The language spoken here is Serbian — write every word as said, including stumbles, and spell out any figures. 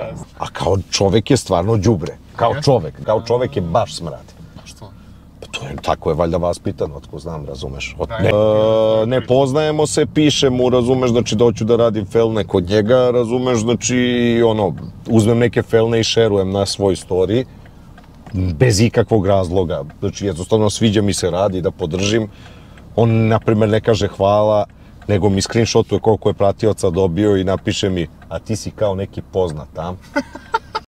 A kao čovek je stvarno đubre. Kao čovek. Kao čovek je baš smrad. Što? Pa to je, tako je valjda vaspitano, otko znam, razumeš. Ne poznajemo se, pišem mu, razumeš, znači doću da radim felne kod njega, razumeš, znači, ono, uzmem neke felne i šerujem na svoj story, bez ikakvog razloga. Znači, jednostavno sviđa mi se radi da podržim. On, na primjer, ne kaže hvala, nego mi screenshotuje koliko je pratioca dobio i napiše mi, a ti si kao neki poznat tam.